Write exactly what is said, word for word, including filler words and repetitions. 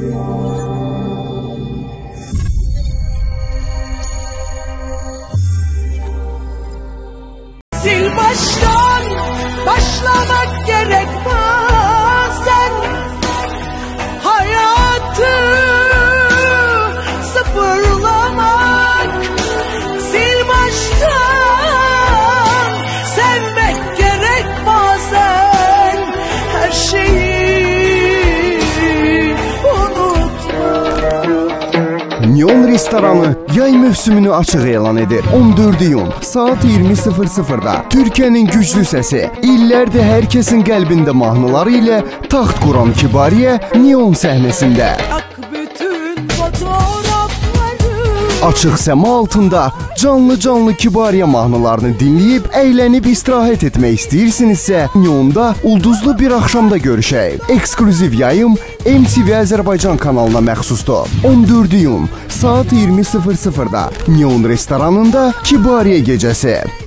Sil baştan başlamak gerek bazen, hayatı sıfırlamak. Sil baştan sevmek gerek bazen, her şeyi unutmak. Neon restoranı yay mövsümünü açıq elan edir. on dörd iyun saat iyirmi sıfır sıfırda Türkiyənin güclü səsi, illərdir hər kəsin qəlbində mahnıları ilə taxt quran Kibariyə Neon səhnəsində. Açıq səma altında canlı-canlı Kibariyə mahnılarını dinləyib, əylənib istirahət etmək istəyirsinizsə, Neonda ulduzlu bir axşamda görüşək. Eksklüziv yayım M T V Azərbaycan kanalına məxsusdur. on dörd iyun saat iyirmi sıfır sıfırda Neon restoranında Kibariyə gecəsi.